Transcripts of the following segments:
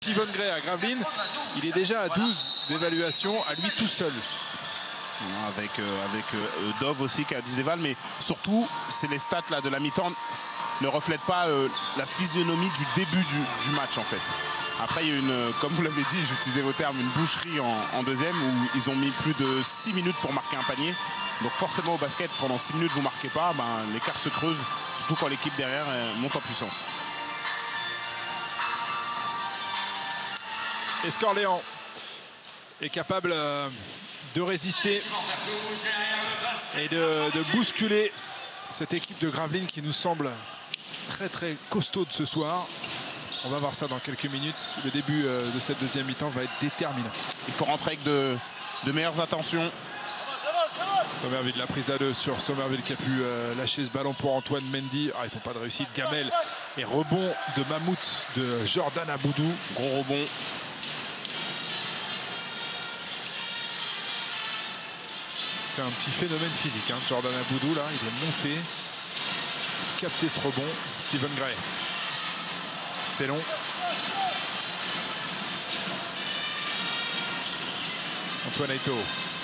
Steven Gray à Gravelines, il est déjà à 12 d'évaluation à lui tout seul. Avec Dove aussi qui a 10 évals, mais surtout, c'est les stats là, de la mi-temps ne reflètent pas la physionomie du début du match en fait. Après, il y a une, comme vous l'avez dit, j'utilisais vos termes, une boucherie en deuxième où ils ont mis plus de 6 minutes pour marquer un panier. Donc forcément au basket, pendant 6 minutes vous ne marquez pas, l'écart se creuse, surtout quand l'équipe derrière monte en puissance. Est-ce qu'Orléans est capable de résister et de bousculer cette équipe de Gravelines qui nous semble très très costaud ce soir? On va voir ça dans quelques minutes. Le début de cette deuxième mi-temps va être déterminant. Il faut rentrer avec de meilleures attentions. Sommerville, la prise à deux sur Sommerville qui a pu lâcher ce ballon pour Antoine Mendy. Ah, ils n'ont pas de réussite. Gamel et rebond de Mammouth de Jordan Aboudou. Gros rebond. C'est un petit phénomène physique, hein. Jordan Aboudou, là, il est monté, capté ce rebond. Steven Gray. C'est long. Antoine Aito.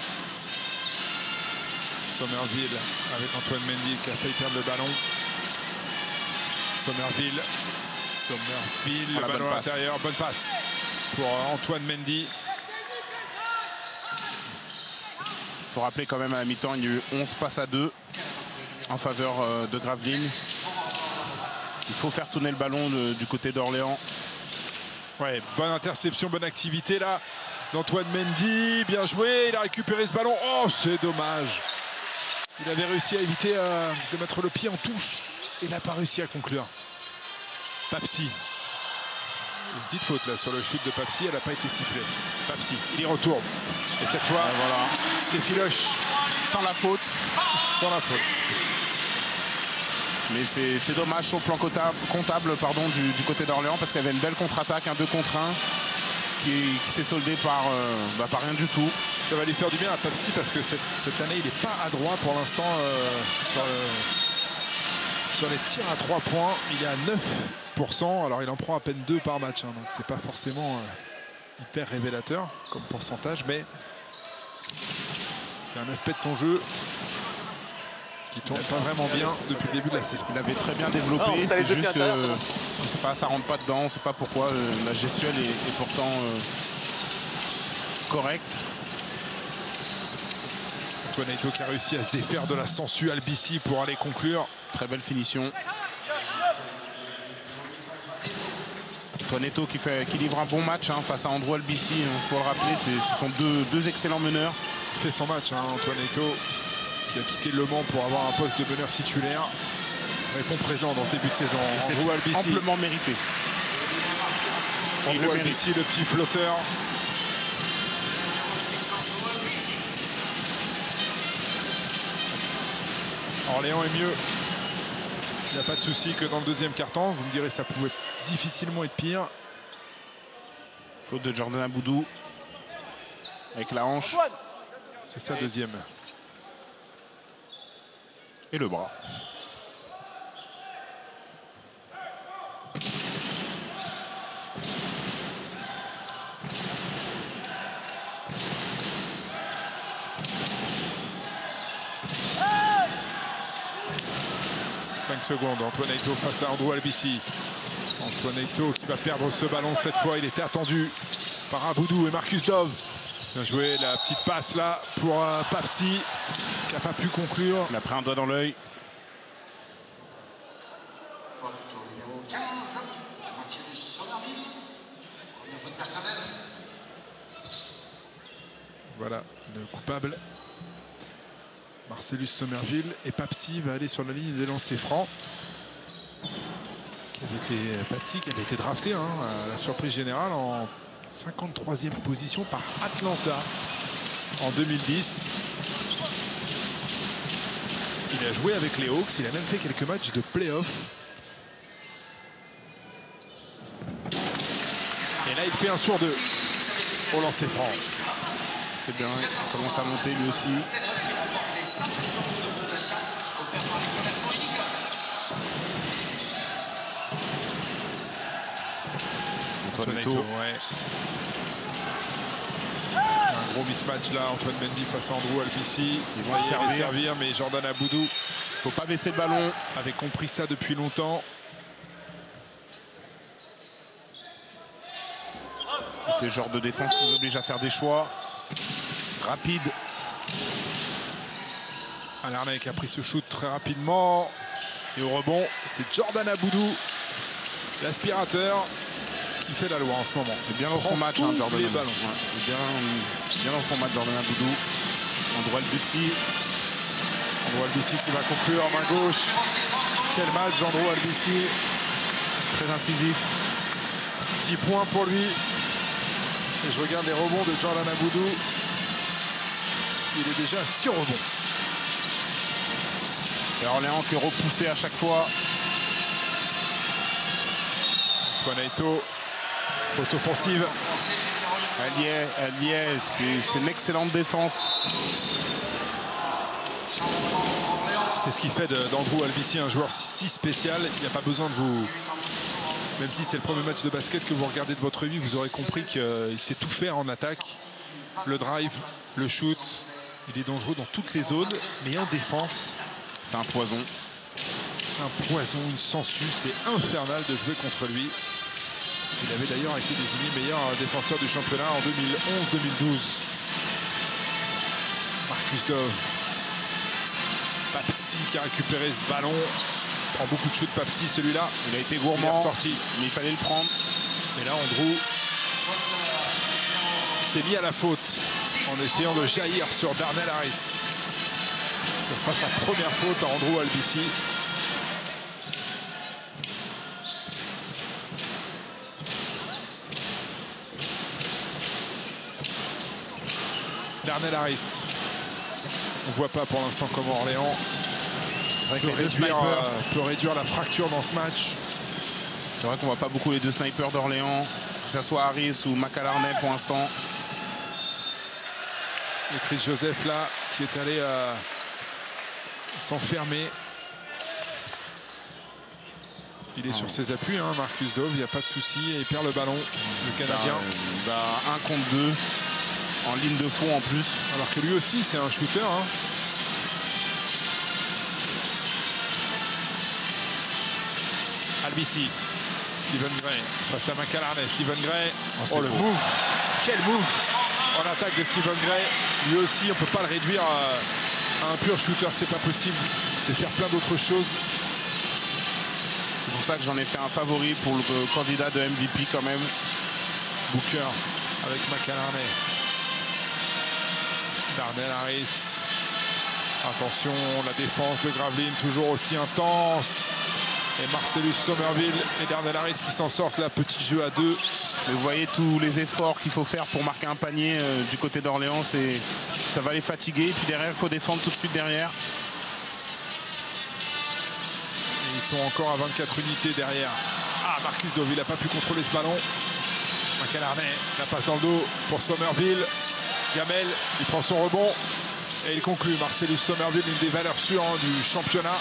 Sommerville avec Antoine Mendy qui a failli perdre le ballon. Sommerville, le ballon à l'intérieur. Bonne passe pour Antoine Mendy. Il faut rappeler quand même à la mi-temps, il y a eu 11 passes à 2 en faveur de Gravelines. Il faut faire tourner le ballon du côté d'Orléans. Ouais, bonne interception, bonne activité là d'Antoine Mendy. Bien joué, il a récupéré ce ballon. Oh, c'est dommage. Il avait réussi à éviter de mettre le pied en touche. Il n'a pas réussi à conclure. Papsi. Une petite faute là sur le shoot de Papsi, elle n'a pas été sifflée. Papsi, il y retourne. Et cette fois, voilà, c'est Filoche. Sans la faute. Sans la faute. Mais c'est dommage sur le plan comptable du côté d'Orléans parce qu'il y avait une belle contre-attaque, un 2 contre 1 qui s'est soldé par rien du tout. Ça va lui faire du bien à Papsi parce que cette année, il n'est pas adroit pour l'instant sur les tirs à 3 points. Il est à 9%. Alors, il en prend à peine 2 par match. Hein, donc, c'est pas forcément hyper révélateur comme pourcentage. Mais c'est un aspect de son jeu qui tourne pas vraiment bien depuis le début de la saison. Il avait très bien développé, c'est juste que je sais pas, ça rentre pas dedans, on ne sait pas pourquoi. La gestuelle est pourtant correcte. Antoine Aito qui a réussi à se défaire de la sangsue Albici pour aller conclure. Très belle finition. Antoine Aito qui livre un bon match face à Andrew Albici, il faut le rappeler, ce sont deux excellents meneurs. Il fait son match, hein, Antoine Aito, qui a quitté Le Mans pour avoir un poste de meneur titulaire. Répond présent dans ce début de saison. C'est amplement mérité. Andrew Albici, le petit flotteur. Orléans est mieux. Il n'y a pas de souci que dans le deuxième quart-temps. Vous me direz ça pouvait difficilement être pire. Faute de Jordan Aboudou. Avec la hanche. C'est sa deuxième. Et le bras. Secondes, Antoine Aito face à Andrew Albici. Antoine Aito qui va perdre ce ballon cette fois. Il était attendu par Aboudou et Marcus Dove. Bien joué, la petite passe là pour Papsi qui n'a pas pu conclure. Il a pris un doigt dans l'œil. Voilà, le coupable. Marcellus Sommerville et Papsi va aller sur la ligne des lancers francs. Papsi qui avait été drafté à la surprise générale en 53e position par Atlanta en 2010. Il a joué avec les Hawks, il a même fait quelques matchs de play-off. Et là il fait un sur deux au lancer franc. C'est bien, il commence à monter lui aussi. Antoine Eto'o. Ouais. Un gros mismatch là, Antoine Mendy face à Andrew Albici. Ils vont servir, mais Jordan Aboudou Faut pas baisser le ballon. avait compris ça depuis longtemps. C'est le genre de défense qui nous oblige à faire des choix rapides. Alarnay qui a pris ce shoot très rapidement. Et au rebond, c'est Jordan Aboudou, l'aspirateur, qui fait la loi en ce moment. Il est bien dans son match, hein, Jordan. Les ballons. Ouais, bien dans son match, Jordan Aboudou. Andrew Albici. Andrew Albici qui va conclure en main gauche. Quel match d'Andrew Albici. Très incisif. 10 points pour lui. Et je regarde les rebonds de Jordan Aboudou. Il est déjà à 6 rebonds. Et Orléans qui est repoussé à chaque fois. Antoine Eto'o, faute offensive. Elle y est. C'est une excellente défense. C'est ce qui fait d'Andrew Albici un joueur si spécial. Il n'y a pas besoin de vous... Même si c'est le premier match de basket que vous regardez de votre vie, vous aurez compris qu'il sait tout faire en attaque. Le drive, le shoot. Il est dangereux dans toutes les zones, mais en défense... C'est un poison. C'est un poison, une sangsue. C'est infernal de jouer contre lui. Il avait d'ailleurs été désigné meilleur défenseur du championnat en 2011-2012. Marcus Dove. Papsi qui a récupéré ce ballon. Il prend beaucoup de shoots, Papsi, celui-là. Il a été gourmand, sorti, mais il fallait le prendre. Et là, Andrew s'est mis à la faute en essayant de jaillir sur Darnell Harris. Ce sera sa première faute à Andrew Albici. Darnell Harris. On ne voit pas pour l'instant comment Orléans peut réduire la fracture dans ce match. C'est vrai qu'on ne voit pas beaucoup les deux snipers d'Orléans, que ce soit Harris ou McAlarney pour l'instant. Et Chris Joseph là, qui est allé s'enfermer. Il est sur ses appuis, hein, Marcus Dove, il n'y a pas de souci. Et il perd le ballon, le Canadien. Il va 1 contre 2, en ligne de fond en plus. Alors que lui aussi, c'est un shooter. Hein. Albici, Stephen Gray face à McAlarney. Stephen Gray, oh le move, quel move en attaque de Stephen Gray. Lui aussi, on ne peut pas le réduire à un pur shooter, c'est pas possible. C'est faire plein d'autres choses. C'est pour ça que j'en ai fait un favori pour le candidat de MVP quand même. Booker avec McAlarney. Darnell Harris. Attention, la défense de Gravelines toujours aussi intense. Et Marcellus Somerville et Darnell Harris qui s'en sortent là, petit jeu à 2. Mais vous voyez tous les efforts qu'il faut faire pour marquer un panier du côté d'Orléans, ça va les fatiguer. Et puis derrière, il faut défendre tout de suite derrière. Et ils sont encore à 24 unités derrière. Ah, Marcus Dove, il n'a pas pu contrôler ce ballon. McAlarney, la passe dans le dos pour Somerville. Gamel, il prend son rebond. Et il conclut. Marcellus Somerville, une des valeurs sûres du championnat.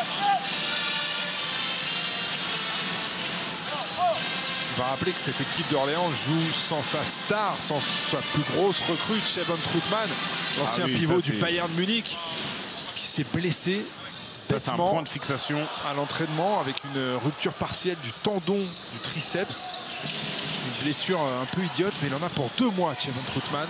On va rappeler que cette équipe d'Orléans joue sans sa star, sans sa plus grosse recrue, Chevon Troutman, l'ancien pivot du Bayern de Munich, qui s'est blessé c'est un point de fixation à l'entraînement avec une rupture partielle du tendon du triceps. Une blessure un peu idiote, mais il en a pour 2 mois, Chevon Troutman.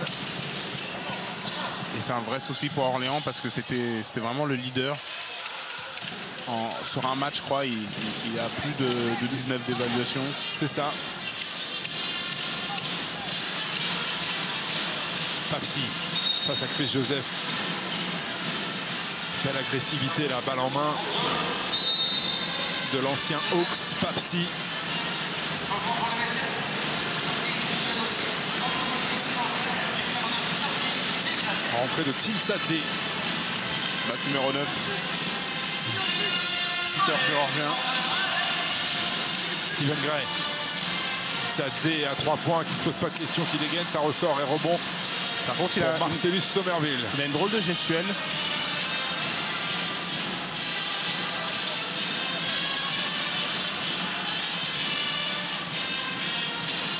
Et c'est un vrai souci pour Orléans parce que c'était vraiment le leader. Sur un match, je crois, il a plus de 19 d'évaluation. C'est ça. Papsi face à Chris Joseph. Belle agressivité, la balle en main de l'ancien Hawks, Papsi. Rentrée de Tinsadze. Bac numéro 9. Shooter géorgien. Stephen Gray. Sadze à 3 points, qui ne se pose pas de questions, qui dégaine, ça ressort et rebond. Par contre, il a Marcellus Somerville. Il a une drôle de gestuelle.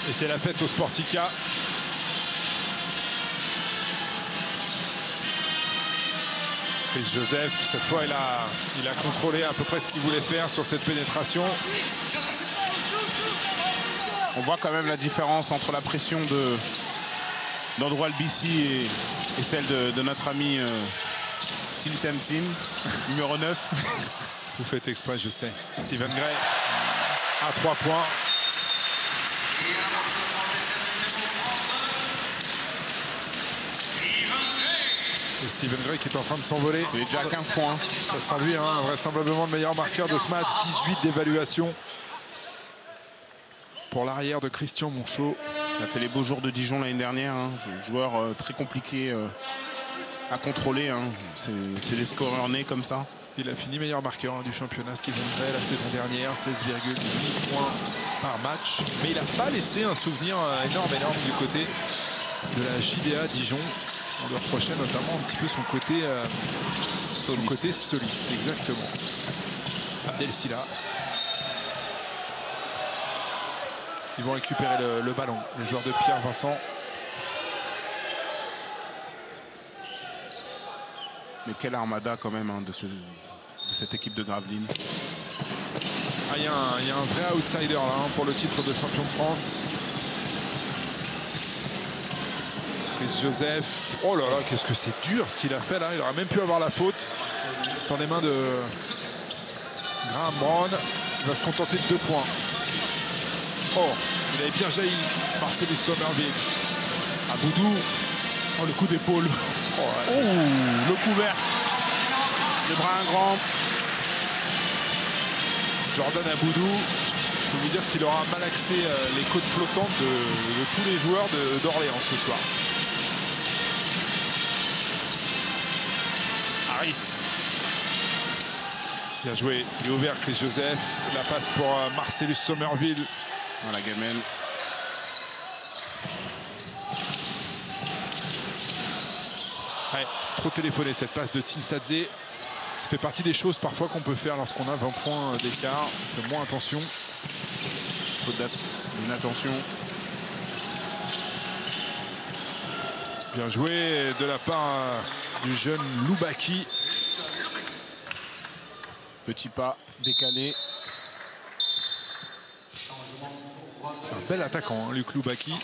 Et c'est la fête au Sportica. Chris Joseph, cette fois, il a contrôlé à peu près ce qu'il voulait faire sur cette pénétration. On voit quand même la différence entre la pression d'Andrew Albissi et celle de notre ami Tim Tim, numéro 9. Vous faites exprès, je sais. Stephen Gray à 3 points. Et Stephen Gray qui est en train de s'envoler. Il est déjà à 15 points. Ça sera lui, hein, vraisemblablement le meilleur marqueur de ce match. 18 d'évaluation pour l'arrière de Christian Monchot. Il a fait les beaux jours de Dijon l'année dernière. Hein. Joueur très compliqué à contrôler. Hein. C'est les scoreurs nés comme ça. Il a fini meilleur marqueur du championnat, Stephen Gray, la saison dernière, 16,8 points par match. Mais il n'a pas laissé un souvenir énorme du côté de la JDA Dijon. On lui reprochait notamment un petit peu son côté soliste. Exactement. Abdel Silla. Ils vont récupérer le ballon, les joueurs de Pierre Vincent. Mais quelle armada quand même hein, de cette équipe de Gravelines. Ah, il y a un vrai outsider là, hein, pour le titre de champion de France. Chris Joseph. Oh là là, qu'est-ce que c'est dur ce qu'il a fait là. Il aurait même pu avoir la faute dans les mains de Graham Brown. Il va se contenter de 2 points. Oh, il avait bien jailli. Marcellus Somerville. Aboudou. Oh, le coup d'épaule. Oh, le couvert. Les bras grands. Jordan Aboudou, je peux vous dire qu'il aura malaxé les côtes flottantes de tous les joueurs d'Orléans ce soir. Harris. Bien joué. Il est ouvert, Chris Joseph. La passe pour Marcellus Somerville. La gamelle. Ouais, trop téléphoné cette passe de Tinsadze. Ça fait partie des choses parfois qu'on peut faire lorsqu'on a 20 points d'écart. On fait moins attention. Faute d'inattention. Bien joué de la part du jeune Loubaki. Petit pas décalé. C'est un bel attaquant, hein, Luc Loubaki.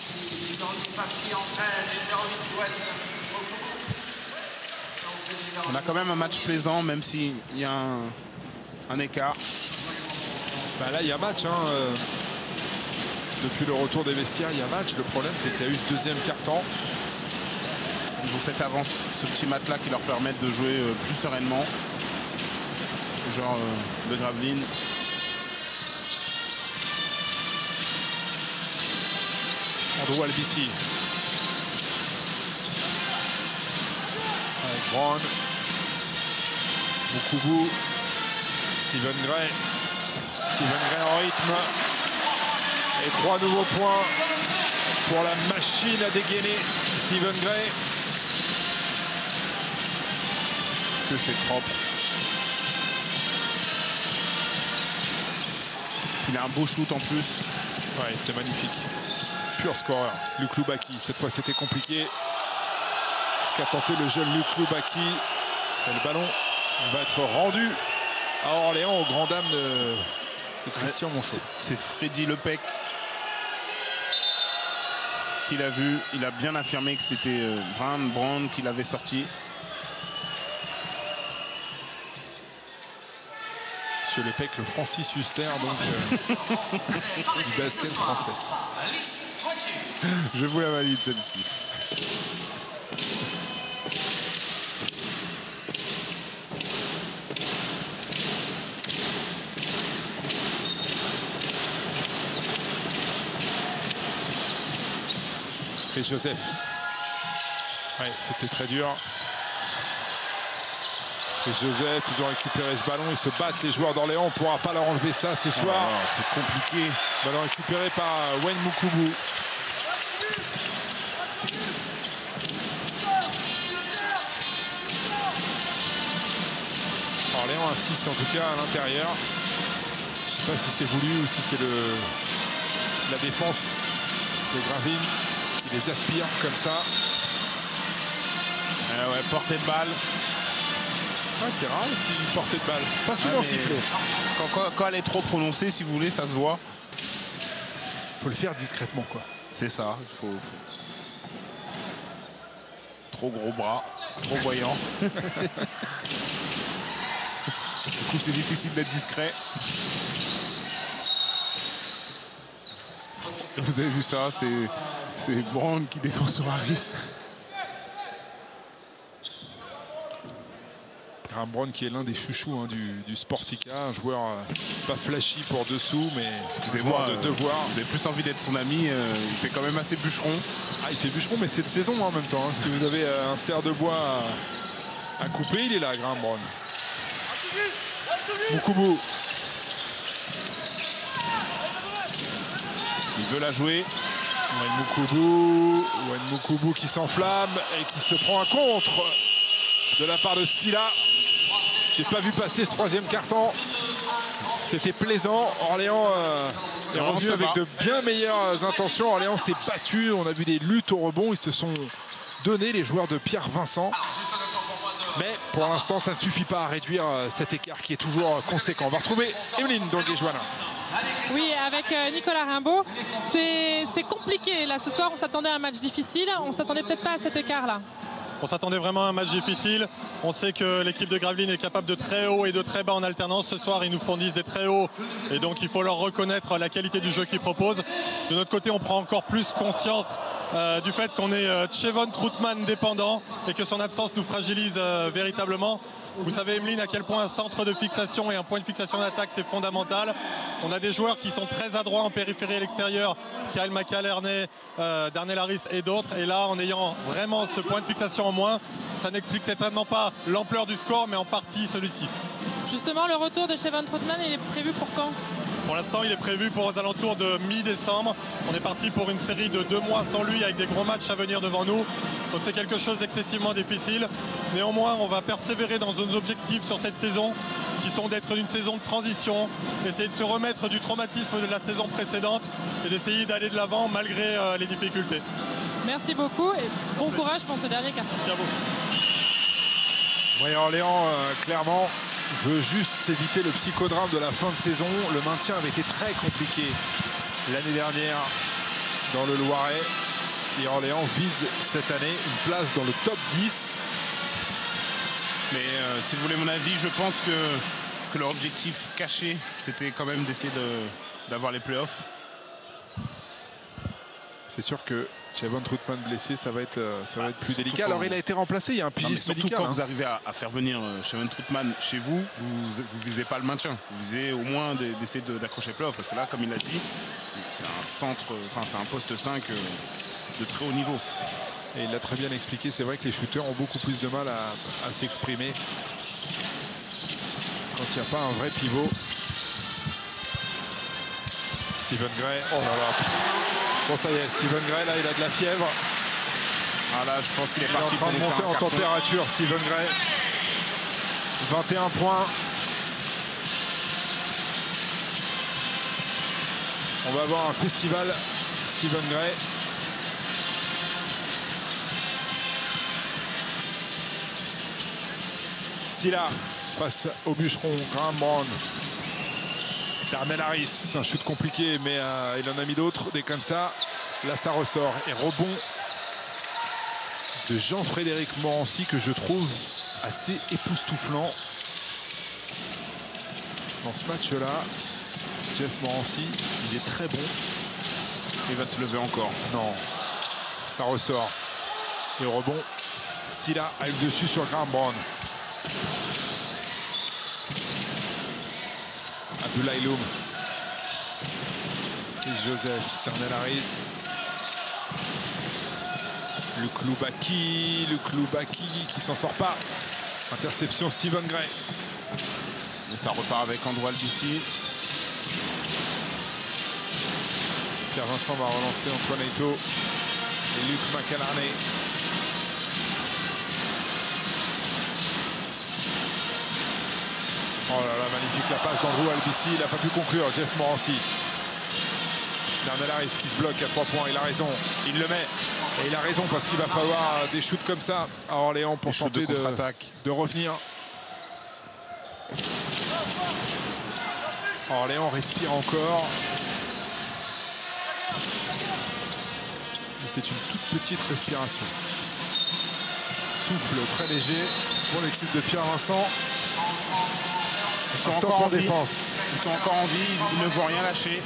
On a quand même un match plaisant, même s'il y a un écart. Bah là, il y a match. Hein, depuis le retour des vestiaires, il y a match. Le problème, c'est qu'il y a eu ce deuxième quart-temps. Ils ont cette avance, ce petit matelas qui leur permet de jouer plus sereinement. Genre de Gravelines. Andrew Albissi. Avec Brown. Moukoubu. Stephen Gray. Stephen Gray en rythme. Et 3 nouveaux points pour la machine à dégainer. Stephen Gray. Que c'est propre. Il a un beau shoot en plus. Ouais, c'est magnifique. Pur scoreur. Luc Loubaki. Cette fois, c'était compliqué. Ce qu'a tenté le jeune Luc Loubaki. Et le ballon va être rendu à Orléans aux grandes dames de Christian Monchot. C'est Freddy Lepec qui l'a vu. Il a bien affirmé que c'était Brown qui l'avait sorti. Monsieur Lepec, le Francis Huster, donc du basket français. Je vous la valide celle-ci. Chris Joseph. Ouais, c'était très dur. Chris Joseph, ils ont récupéré ce ballon, ils se battent les joueurs d'Orléans, on ne pourra pas leur enlever ça ce soir. Oh, c'est compliqué. Ballon récupéré par Wayne Moukoubu. Orléans insiste en tout cas à l'intérieur. Je ne sais pas si c'est voulu ou si c'est la défense de Gravelines qui les aspire comme ça. Ouais, portée de balle. Ouais, c'est rare aussi une portée de balle. Pas souvent sifflé. Quand elle est trop prononcée, si vous voulez, ça se voit. Faut le faire discrètement, quoi. C'est ça. Faut... Trop gros bras, trop voyant. Du coup, c'est difficile d'être discret. Vous avez vu ça, c'est Brown qui défend sur Harris. Graham Brown qui est l'un des chouchous du Sportica, un joueur pas flashy pour dessous, mais excusez-moi, de devoir. Vous avez plus envie d'être son ami, il fait quand même assez bûcheron. Ah, il fait bûcheron, mais c'est de saison en même temps. Hein. Si vous avez un ster de bois à couper, il est là, Graham Brown. Mukubu. Il veut la jouer. Wayne Mukubu qui s'enflamme et qui se prend un contre de la part de Silla. J'ai pas vu passer ce troisième carton. C'était plaisant. Orléans est revenu avec de bien meilleures intentions. Orléans s'est battu. On a vu des luttes au rebond. Ils se sont donnés, les joueurs de Pierre Vincent. Mais pour l'instant, ça ne suffit pas à réduire cet écart qui est toujours conséquent. On va retrouver Evelyne Donguet-Joannin. Oui, avec Nicolas Rimbaud, c'est compliqué. Là, ce soir, on s'attendait à un match difficile. On ne s'attendait peut-être pas à cet écart-là. On s'attendait vraiment à un match difficile. On sait que l'équipe de Gravelines est capable de très haut et de très bas en alternance. Ce soir, ils nous fournissent des très hauts. Et donc, il faut leur reconnaître la qualité du jeu qu'ils proposent. De notre côté, on prend encore plus conscience du fait qu'on est Chevon Troutman dépendant et que son absence nous fragilise véritablement. Vous savez, Emeline, à quel point un centre de fixation et un point de fixation d'attaque, c'est fondamental. On a des joueurs qui sont très adroits en périphérie à l'extérieur, Kyle McAlerney, Darnell Harris et d'autres. Et là, en ayant vraiment ce point de fixation en moins, ça n'explique certainement pas l'ampleur du score, mais en partie celui-ci. Justement, le retour de Chevon Troutman, il est prévu pour quand ? Pour l'instant, il est prévu pour aux alentours de mi-décembre. On est parti pour une série de 2 mois sans lui avec des gros matchs à venir devant nous. Donc c'est quelque chose d'excessivement difficile. Néanmoins, on va persévérer dans nos objectifs sur cette saison qui sont d'être une saison de transition, d'essayer de se remettre du traumatisme de la saison précédente et d'essayer d'aller de l'avant malgré les difficultés. Merci beaucoup et bon courage pour ce dernier carton. Merci à vous. Oui, Orléans, clairement, veut juste s'éviter le psychodrame de la fin de saison. Le maintien avait été très compliqué l'année dernière dans le Loiret. Et Orléans vise cette année une place dans le top 10. Mais si vous voulez mon avis, je pense que leur objectif caché, c'était quand même d'essayer d'avoir les playoffs. C'est sûr que Chevon Troutman blessé, ça va être plus délicat. Alors il a été remplacé, il y a un pigiste surtout médical. Quand vous arrivez à faire venir Chevon Troutman chez vous, vous visez pas le maintien. Vous visez au moins d'essayer d'accrocher les playoffs. Parce que là, comme il a dit, c'est un centre, enfin c'est un poste 5 de très haut niveau. Et il l'a très bien expliqué, c'est vrai que les shooters ont beaucoup plus de mal à s'exprimer quand il n'y a pas un vrai pivot. Stephen Gray, oh là là. Bon, ça y est, Stephen Gray, là, il a de la fièvre. Ah là, je pense qu'il est parti pour monter en température, Stephen Gray. 21 points. On va avoir un festival Stephen Gray. Silla face au bûcheron, Graham Brown. Darnell Harris, un shoot compliqué, mais il en a mis d'autres, des comme ça. Là, ça ressort. Et rebond de Jean-Frédéric Morancy, que je trouve assez époustouflant dans ce match-là. Jeff Morancy, il est très bon. Il va se lever encore. Non, ça ressort. Et au rebond, Silla a eu le dessus sur Graham Brown. Abdoulaye Loum. Et Joseph. Darnell Harris. Le Kloubaki qui s'en sort pas. Interception Stephen Gray. Et ça repart avec Andrew Albissi. Pierre Vincent va relancer Antoine Eto et Luc McAlerney. Oh là là, magnifique la passe d'Andrew Albissi. Il n'a pas pu conclure, Jeff Morancy. Bernalaris qui se bloque à 3 points. Il a raison. Il le met. Et il a raison parce qu'il va falloir des shoots comme ça à Orléans pour tenter de revenir. Orléans respire encore. C'est une toute petite respiration. Souffle très léger pour l'équipe de Pierre Vincent. Ils sont encore en défense. Ils sont encore en vie, ils ne vont rien lâcher.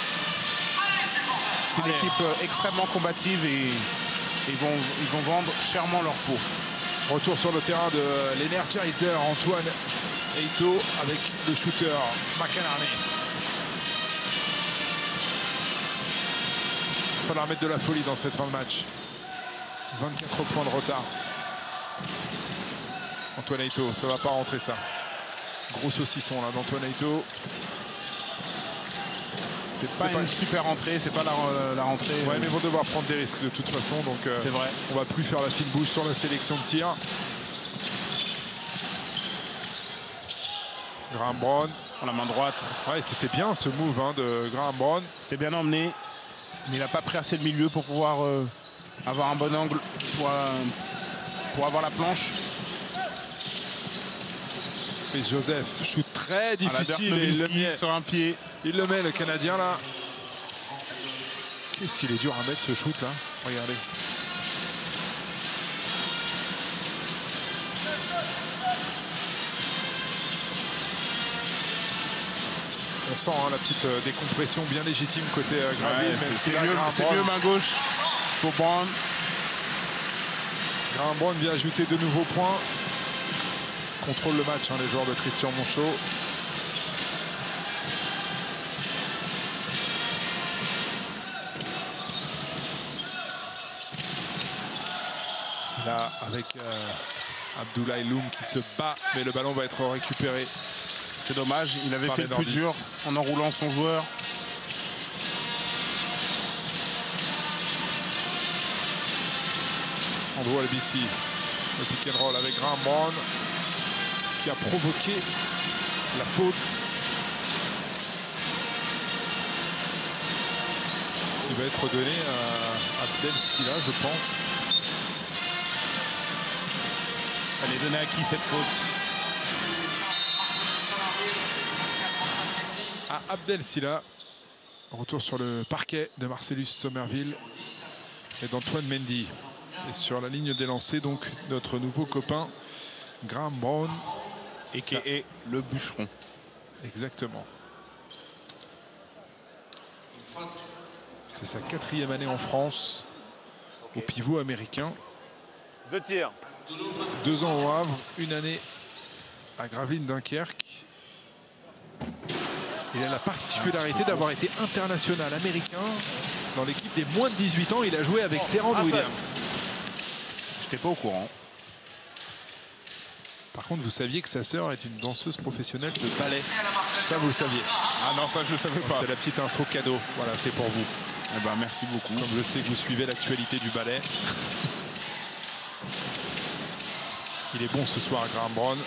C'est une équipe extrêmement combative et ils vont vendre chèrement leur peau. Retour sur le terrain de l'Energizer Antoine Eito avec le shooter McAnarney. Il va falloir mettre de la folie dans cette fin de match. 24 points de retard. Antoine Eito, ça va pas rentrer ça. Gros saucisson là d'Antoine Eito. C'est pas une super rentrée, c'est pas la rentrée. Ouais, mais ils vont devoir prendre des risques de toute façon. Donc c'est vrai. On va plus faire la fine bouche sur la sélection de tir. Graham Brown. La main droite. Ouais, c'était bien ce move hein, de Graham Brown. C'était bien emmené. Mais il n'a pas pris assez de milieu pour pouvoir avoir un bon angle pour avoir la planche. Et Joseph, shoot très difficile. Et il le met sur un pied. Il le met, le Canadien, là. Qu'est-ce qu'il est dur à mettre, ce shoot, là. Regardez. On sent hein, la petite décompression bien légitime côté Gravelines. Ouais, c'est mieux main gauche pour Brown. Graham Brown vient ajouter de nouveaux points. Contrôle le match, hein, les joueurs de Christian Monchot. C'est là avec Abdoulaye Loum qui se bat, mais le ballon va être récupéré. C'est dommage, il avait fait le plus dur en enroulant son joueur. Andrew Albissi, le pick and roll avec Graham Brown qui a provoqué la faute. Il va être donné à Abdel Silla, je pense. Elle est donnée à qui cette faute? À Abdel Silla. Retour sur le parquet de Marcellus Somerville et d'Antoine Mendy. Et sur la ligne des lancers, donc, notre nouveau copain, Graham Brown. Et qui est le bûcheron. Exactement. C'est sa 4e année en France, au pivot américain. 2 tirs. 2 ans au Havre, 1 année à Gravelines Dunkerque. Il a la particularité d'avoir été international américain dans l'équipe des moins de 18 ans. Il a joué avec Terrence Williams. J'étais pas au courant. Par contre, vous saviez que sa sœur est une danseuse professionnelle de ballet. Ça, vous le saviez. Ah non, ça, je ne savais pas. C'est la petite info cadeau. Voilà, c'est pour vous. Eh ben, merci beaucoup. Comme je sais que vous suivez l'actualité du ballet. Il est bon ce soir à Graham Brown.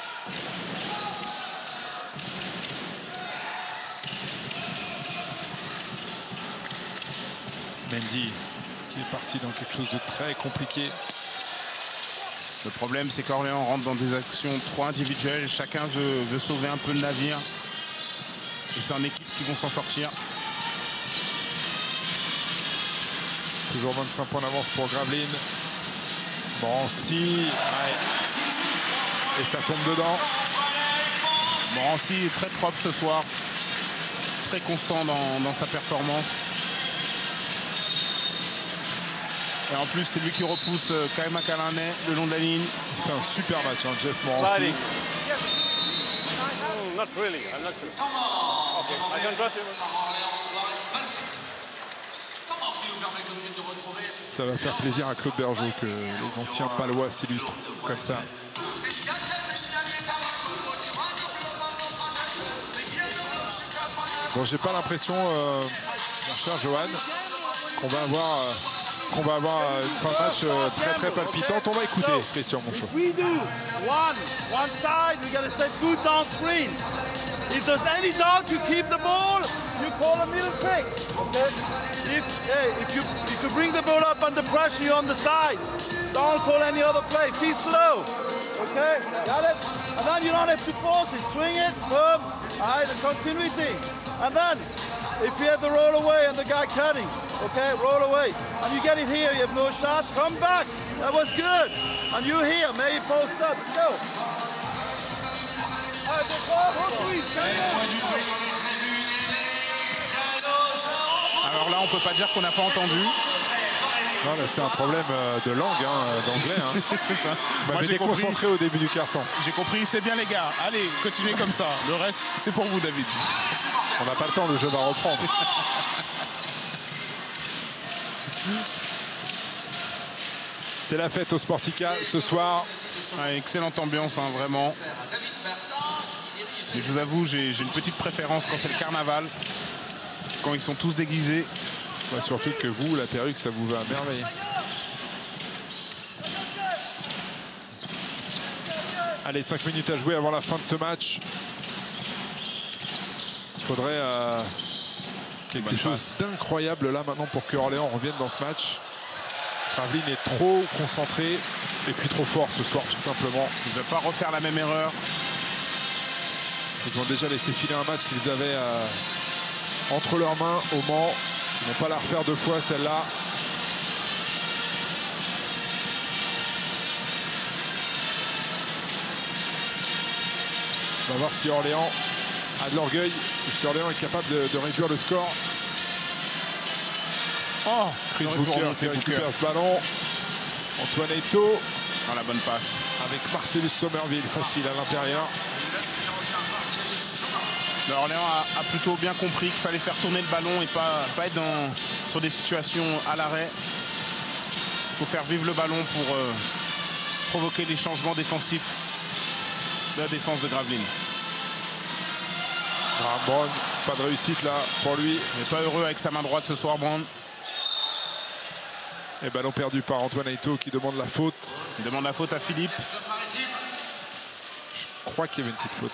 Mendy qui est parti dans quelque chose de très compliqué. Le problème, c'est qu'Orléans rentre dans des actions trop individuelles. Chacun veut sauver un peu le navire. Et c'est en équipe qui vont s'en sortir. Toujours 25 points d'avance pour Gravelines. Morancy. Ouais. Et ça tombe dedans. Morancy est très propre ce soir. Très constant dans sa performance. Et en plus, c'est lui qui repousse Kyle McAnarney le long de la ligne. Il fait un super match, hein, Jeff Morancy. Not really, I'm not sure. Okay, I can trust him. Ça va faire plaisir à Claude Bergeau que les anciens Palois s'illustrent comme ça. Bon, j'ai pas l'impression, mon cher Johan, qu'on va avoir une fin de match très palpitante. On va écouter Christian Monchot. We do one side, we gotta stay good down screen. If there's any doubt, you keep the ball, you call a middle pick. Okay. If you bring the ball up under pressure, you're on the side. Don't call any other play. Be slow. Okay. Got it. And then you don't have to force it. Swing it. Boom. All right. The continuity. And then if you have the roll away and the guy cutting, okay, roll away, and you get it here, you have no shot. Come back. That was good. And you here, maybe post up. Go. Alors là, on peut pas dire qu'on n'a pas entendu. Non, là, c'est un problème de langue, d'anglais. C'est ça. Moi, j'ai déconcentré au début du carton. J'ai compris, c'est bien les gars. Allez, continuez comme ça. Le reste, c'est pour vous, David. On n'a pas le temps, le jeu va reprendre. C'est la fête au Sportica ce soir. Ouais, excellente ambiance, hein, vraiment. Et je vous avoue, j'ai une petite préférence quand c'est le carnaval, quand ils sont tous déguisés. Ouais, surtout que vous, la perruque, ça vous va à merveille. Allez, 5 minutes à jouer avant la fin de ce match. Il faudrait quelque chose d'incroyable là maintenant pour que Orléans revienne dans ce match. Gravelines est trop concentré et puis trop fort ce soir tout simplement. Il ne va pas refaire la même erreur. Ils ont déjà laissé filer un match qu'ils avaient entre leurs mains au Mans. Ils ne vont pas la refaire deux fois celle-là. On va voir si Orléans a de l'orgueil et si Orléans est capable de réduire le score. Oh, Chris Booker qui récupère ce ballon. Antoine Eto'o. Dans la bonne passe. Avec Marcellus Sommerville, facile à l'intérieur. Orléans a plutôt bien compris qu'il fallait faire tourner le ballon et pas être sur des situations à l'arrêt. Il faut faire vivre le ballon pour provoquer les changements défensifs de la défense de Gravelines. Brown, pas de réussite là pour lui. Il n'est pas heureux avec sa main droite ce soir, Brown. Et ballon perdu par Antoine Eto'o qui demande la faute. Il demande la faute à Philippe. Je crois qu'il y avait une petite faute.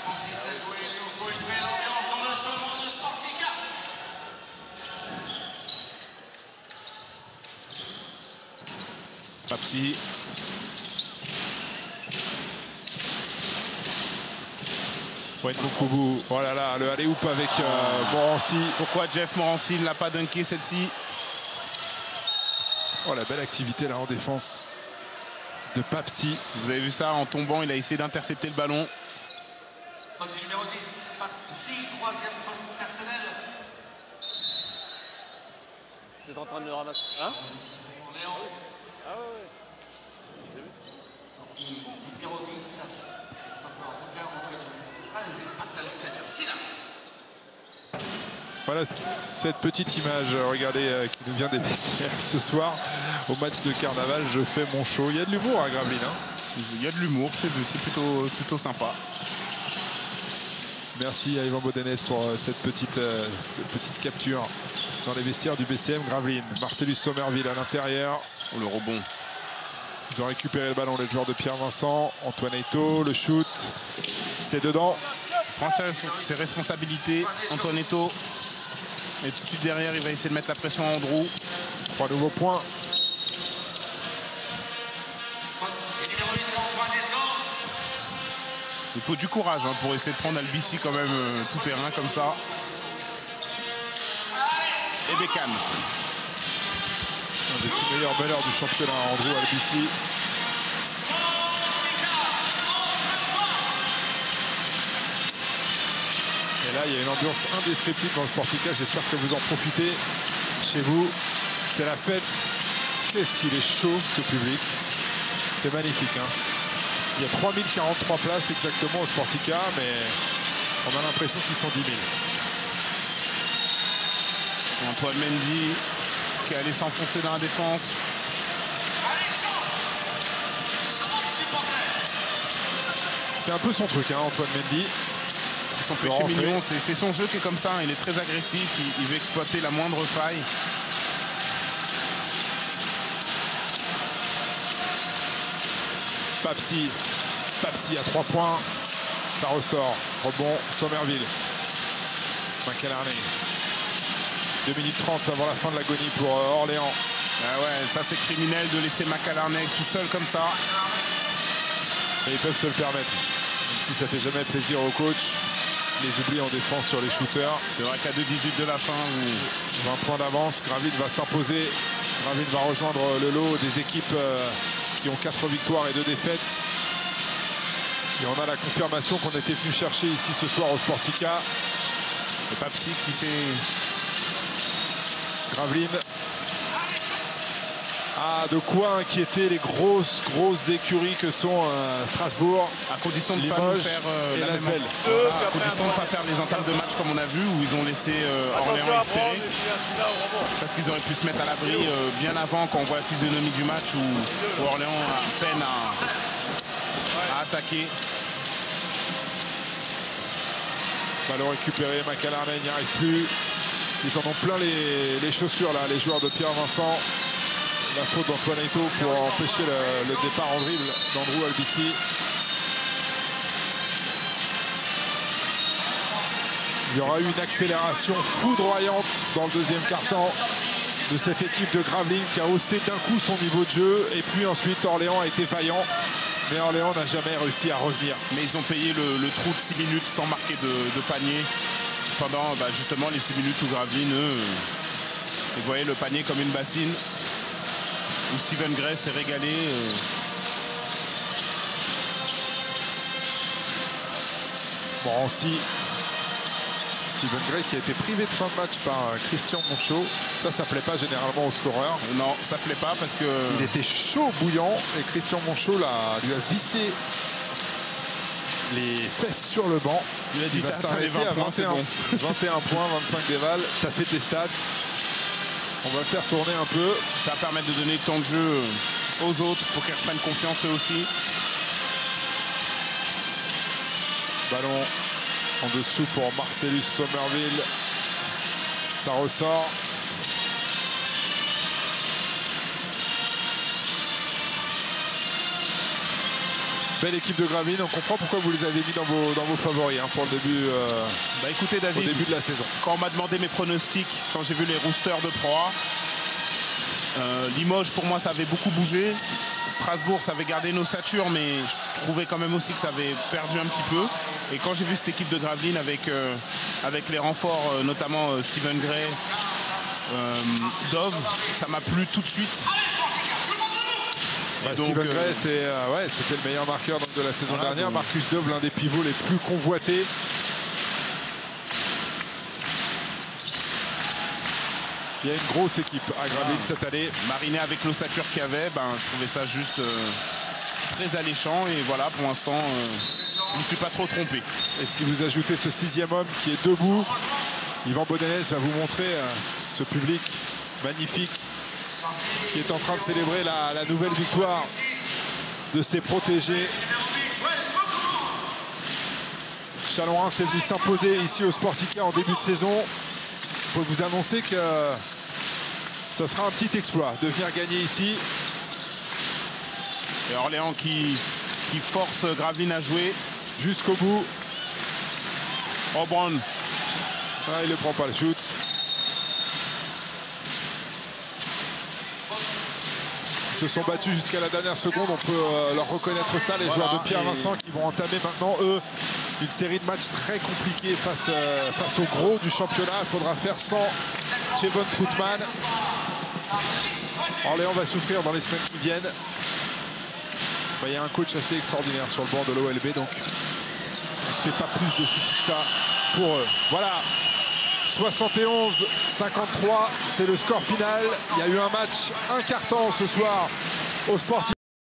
Papsi. Wenmokubu. Oh là là, le alley-oop avec Morancy. Pourquoi Jeff Morancy ne l'a pas dunké celle-ci? Oh la belle activité là en défense de Papsi. Vous avez vu ça, en tombant, il a essayé d'intercepter le ballon. Faute du numéro 10, Papsi, troisième faute personnelle. Vous êtes en train de le ramasser. Hein? Léon. Ah ouais. Sortie du numéro 10, Christopher Bouquin, entrée du numéro 13, Patel Silla. Voilà cette petite image, regardez, qui nous vient des vestiaires ce soir au match de carnaval. Je fais mon show. Il y a de l'humour à Gravelines. Il y a de l'humour, c'est plutôt sympa. Merci à Yvan Bodenès pour cette petite capture dans les vestiaires du BCM Gravelines. Marcellus Sommerville à l'intérieur. Oh, le rebond. Ils ont récupéré le ballon, les joueurs de Pierre-Vincent. Antoine Eto'o, le shoot, c'est dedans. Prend ses responsabilités, Antoine Eto'o. Et tout de suite derrière, il va essayer de mettre la pression à Andrew. 3 nouveaux points. Il faut du courage pour essayer de prendre Albici quand même tout terrain comme ça. Et des cannes. Un des plus meilleurs meneurs du championnat, Andrew Albici. Et là, il y a une ambiance indescriptible dans le Sportica. J'espère que vous en profitez chez vous. C'est la fête. Qu'est-ce qu'il est chaud, ce public. C'est magnifique. Il y a 3043 places exactement au Sportica, mais on a l'impression qu'ils sont 10 000. Antoine Mendy qui est allé s'enfoncer dans la défense. C'est un peu son truc, Antoine Mendy. C'est son péché mignon, c'est son jeu qui est comme ça. Il est très agressif, il veut exploiter la moindre faille. Papsi à 3 points. Ça ressort. Rebond, Sommerville. McElharney. 2 minutes 30 avant la fin de l'agonie pour Orléans. Ah ouais, ça c'est criminel de laisser Macalarnec tout seul comme ça. Et ils peuvent se le permettre. Même si ça fait jamais plaisir au coach. Les oublis en défense sur les shooters. C'est vrai qu'à 2-18 de la fin, 20 points d'avance. Gravelines va s'imposer. Gravelines va rejoindre le lot des équipes qui ont 4 victoires et 2 défaites. Et on a la confirmation qu'on était venu chercher ici ce soir au Sportica. le Papsi qui s'est... Gravelines. Ah, de quoi inquiéter les grosses écuries que sont Strasbourg, à condition de ne pas nous Limoges faire et la même... Lasvel. à condition de ne pas faire les entames de match comme on a vu, où ils ont laissé Orléans espérer. Parce qu'ils auraient pu se mettre à l'abri bien avant, quand on voit la physionomie du match, où Orléans a peine à attaquer. Ballon récupéré, Macalarnen n'y arrive plus. Ils en ont plein les chaussures là, les joueurs de Pierre Vincent. La faute d'Antoine Eto'o pour empêcher le départ en dribble d'Andrew Albici. Il y aura eu une accélération foudroyante dans le deuxième quart-temps de cette équipe de Gravelines qui a haussé d'un coup son niveau de jeu. Et puis ensuite Orléans a été vaillant. Mais Orléans n'a jamais réussi à revenir. Mais ils ont payé le trou de 6 minutes sans marquer de panier. Pendant justement les 6 minutes où Gravelines, eux, ils voyaient le panier comme une bassine. Où Steven Gray s'est régalé. Morancy. Steven Gray qui a été privé de fin de match par Christian Monchot. Ça plaît pas généralement au scoreur. Non, ça plaît pas parce que... Il était chaud bouillant et Christian Monchot lui a vissé les fesses sur le banc. Il a dit t'as les 20 points, c'est bon. 21 points, 25 déval, t'as fait tes stats. On va le faire tourner un peu. Ça va permettre de donner le temps de jeu aux autres pour qu'ils reprennent confiance eux aussi. Ballon en dessous pour Marcellus Somerville. Ça ressort. Belle équipe de Gravelines. On comprend pourquoi vous les avez mis dans vos favoris pour le début, écoutez, David, au début de la saison. Quand on m'a demandé mes pronostics, quand j'ai vu les roosters de Pro A, Limoges, pour moi, ça avait beaucoup bougé. Strasbourg, ça avait gardé une ossature, mais je trouvais quand même aussi que ça avait perdu un petit peu. Et quand j'ai vu cette équipe de Gravelines avec les renforts, notamment Steven Gray, Dove, ça m'a plu tout de suite. Steven Gray, c'était le meilleur marqueur de la saison dernière. Marcus Dove, l'un des pivots les plus convoités. Il y a une grosse équipe à Gravelines cette année. Mariné avec l'ossature qu'il y avait, je trouvais ça juste très alléchant. Et voilà, pour l'instant, je ne suis pas trop trompé. Et si vous ajoutez ce 6e homme qui est debout, Yvan Bodanès va vous montrer ce public magnifique qui est en train de célébrer la nouvelle victoire de ses protégés. Châlons-Reims est venu s'imposer ici au Sportica en début de saison. Je peux vous annoncer que ça sera un petit exploit de venir gagner ici. Et Orléans qui force Gravelines à jouer jusqu'au bout. Oh, Brown. Il ne prend pas le shoot. Ils se sont battus jusqu'à la dernière seconde. On peut leur reconnaître ça, les joueurs de Pierre Vincent qui vont entamer maintenant, eux, une série de matchs très compliqués face au gros du championnat. Il faudra faire sans Chevon Troutman. Orléans va souffrir dans les semaines qui viennent. Il y a un coach assez extraordinaire sur le banc de l'OLB, donc on ne se fait pas plus de soucis que ça pour eux. Voilà, 71-53, c'est le score final. Il y a eu un match, un quart-temps ce soir au Sporting.